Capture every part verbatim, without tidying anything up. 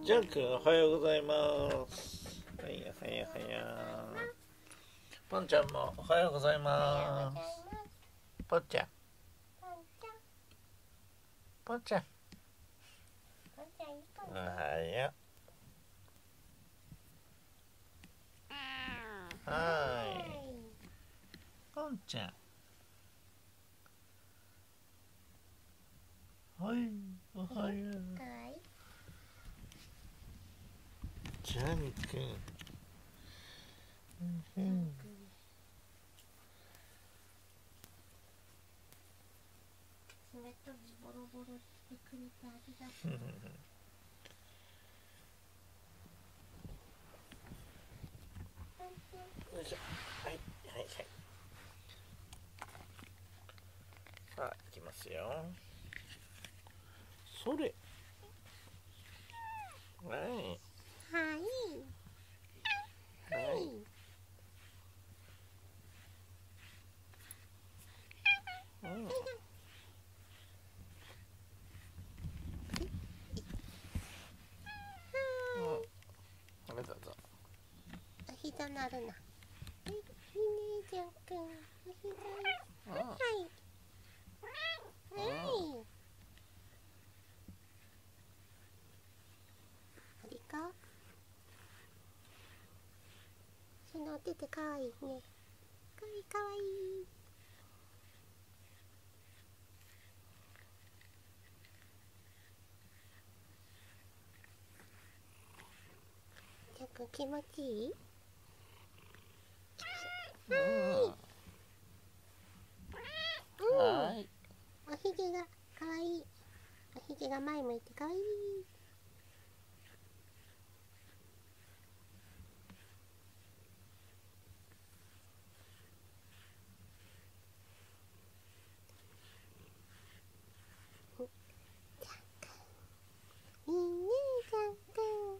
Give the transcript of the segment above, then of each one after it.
ジャン君おはようございます。はいはいはい。ポンちゃんもおはようございます。ポンちゃんポンちゃんおはよう。はい、ポンちゃんはい、おはよう。ジャン君、うん、 爪とじボロボロしてくれてありがとう。 よいしょ。はいはいはい。さあ行きますよ。それ。はい。 はいはい。 うん。あれだぞ。 お膝なるな。はい、いいねジャン君。お膝。はい。はい。ありか。そのお手手かわいいね。かわいいかわいい。ジャン君気持ちいい？ うん。はい。 おひげがかわいい。おひげが前向いてかわいい。いいねジャン君。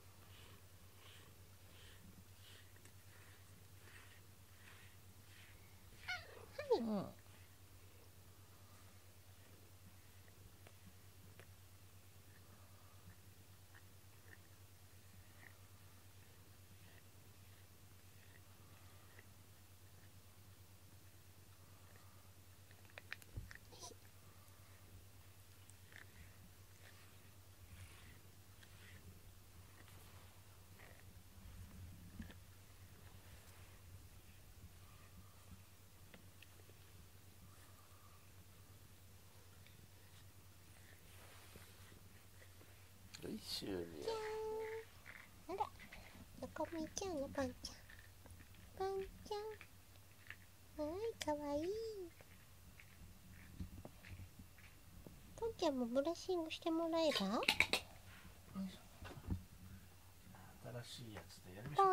うん。終了。 あら、どこ向いちゃうのパンちゃん。パンちゃん。はい、かわいい。パンちゃんもブラッシングしてもらえば。 新しいやつでやりましょう。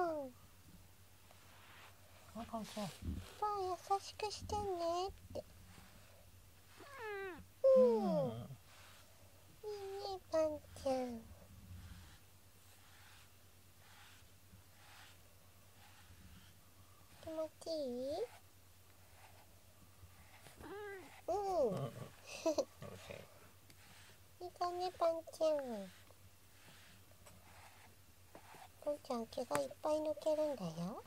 パン。パンちゃん。 パン優しくしてねって。 うん。 うん。いいね、パンちゃん。気持ちいい？うん。いいかね、パンちゃん。パンちゃん毛がいっぱい抜けるんだよ。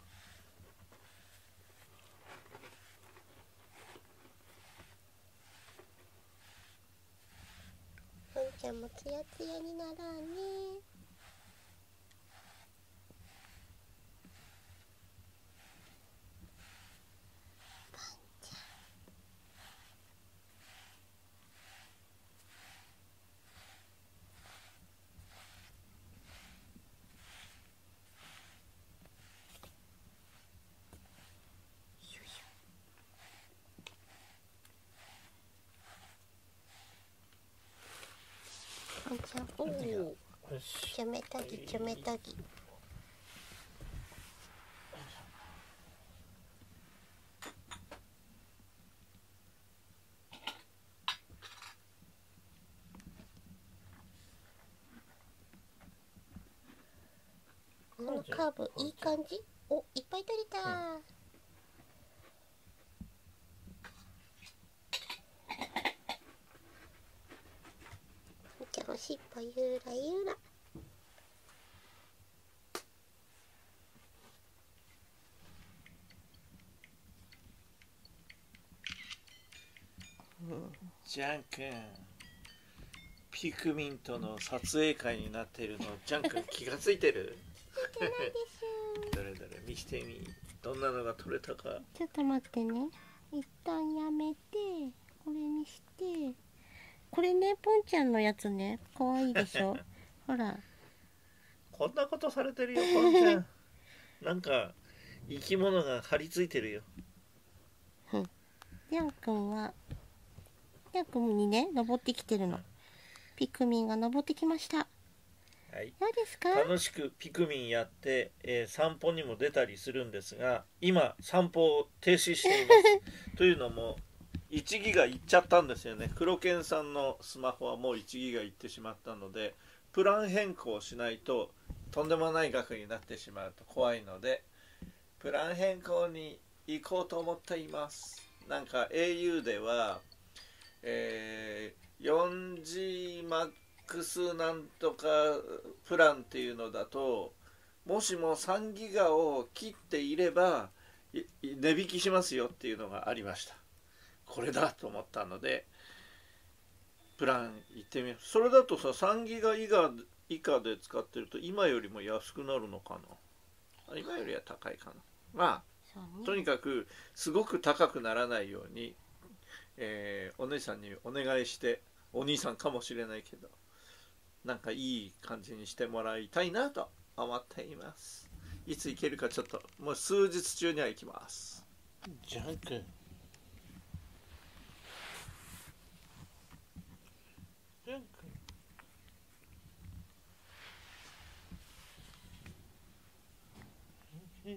パンちゃんもツヤツヤになろうね。パンちゃん、おお。ちょめとぎ、ちょめとぎ。このカーブいい感じ。お、いっぱい取れた。うん、じゃあおしっぽゆらゆら。 ジャン君、ピクミンとの撮影会になっているのジャン君気がついてる？どれどれ見してみ、どんなのが撮れたか。 ちょっと待ってね、一旦やめてこれにして、これね、ポンちゃんのやつね、かわいいでしょほら、 こんなことされてるよポンちゃんなんか生き物が張り付いてるよ。 ジャン君はジャン君にね、登ってきてるの。ピクミンが登ってきました。 はい、 どうですか？ 楽しくピクミンやって、えー、散歩にも出たりするんですが、今散歩を停止していますというのもいちギガいっちゃったんですよね。黒犬さんのスマホはもういちギガいってしまったので、プラン変更しないととんでもない額になってしまうと怖いので、プラン変更に行こうと思っています。なんか エーユー では、えー、よんジーマックス なんとかプランっていうのだと、もしもさんギガを切っていれば値引きしますよっていうのがありました。これだと思ったのでプラン行ってみよう。それだとさ、さんギガ以下以下で使ってると今よりも安くなるのかな。今よりは高いかな。まあとにかくすごく高くならないように、えー、お姉さんにお願いして、お兄さんかもしれないけど、なんかいい感じにしてもらいたいなと思っています。いつ行けるかちょっともう数日中には行きます。ジャン君、ジャン君、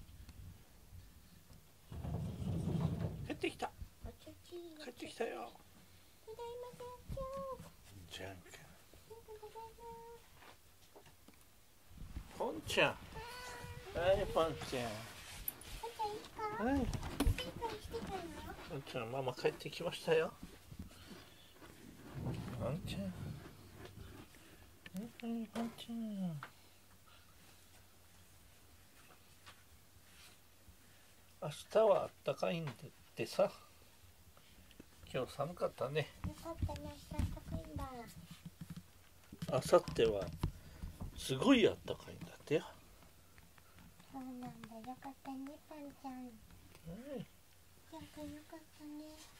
帰ってきた。帰ってきたよ。ジャン君、ポンちゃん、はいポンちゃん、はいポンちゃん、ママ帰ってきましたよ。ポンちゃん、ポンちゃん、明日はあったかいんでってさ。今日寒かったね。あさってはすごいあったかいんだってよ。 そうなんだ、よかったね、パンちゃん。 はい、 よかったね。